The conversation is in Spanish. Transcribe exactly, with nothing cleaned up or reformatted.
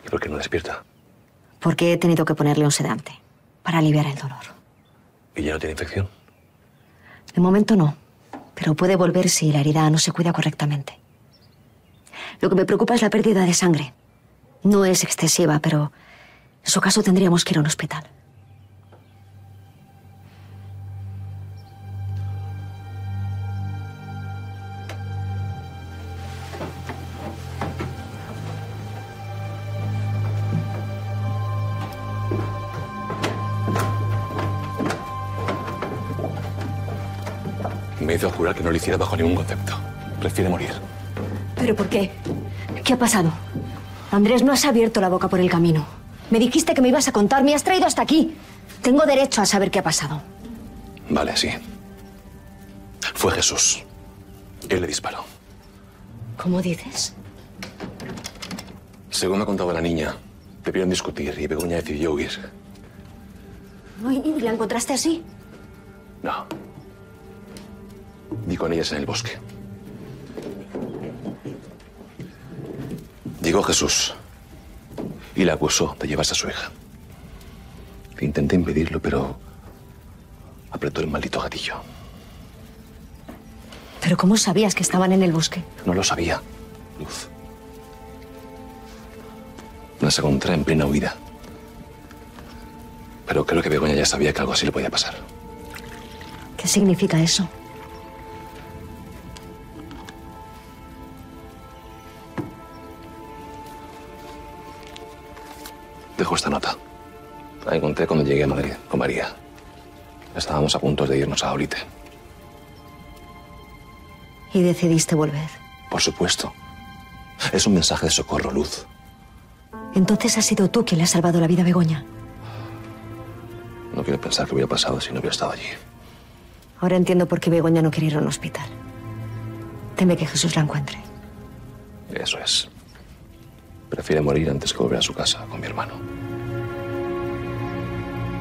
¿Y por qué no despierta? Porque he tenido que ponerle un sedante para aliviar el dolor. ¿Y ya no tiene infección? De momento no, pero puede volver si la herida no se cuida correctamente. Lo que me preocupa es la pérdida de sangre. No es excesiva, pero en su caso tendríamos que ir a un hospital. Me hizo jurar que no lo hiciera bajo ningún concepto. Prefiere morir. ¿Pero por qué? ¿Qué ha pasado? Andrés, no has abierto la boca por el camino. Me dijiste que me ibas a contar, me has traído hasta aquí. Tengo derecho a saber qué ha pasado. Vale, sí. Fue Jesús. Él le disparó. ¿Cómo dices? Según me ha contado la niña, te vieron discutir y Begoña decidió huir. ¿Y la encontraste así? No. Di con ellas en el bosque. Llegó Jesús y la acusó de llevarse a su hija. Intenté impedirlo, pero apretó el maldito gatillo. ¿Pero cómo sabías que estaban en el bosque? No lo sabía, Luz. Las encontré en plena huida. Pero creo que Begoña ya sabía que algo así le podía pasar. ¿Qué significa eso? Dejo esta nota. La encontré cuando llegué a Madrid con María. Estábamos a punto de irnos a Olite. ¿Y decidiste volver? Por supuesto. Es un mensaje de socorro, Luz. Entonces has sido tú quien le has salvado la vida a Begoña. No quiero pensar qué hubiera pasado si no hubiera estado allí. Ahora entiendo por qué Begoña no quiere ir a un hospital. Teme que Jesús la encuentre. Eso es. Prefiere morir antes que volver a su casa con mi hermano.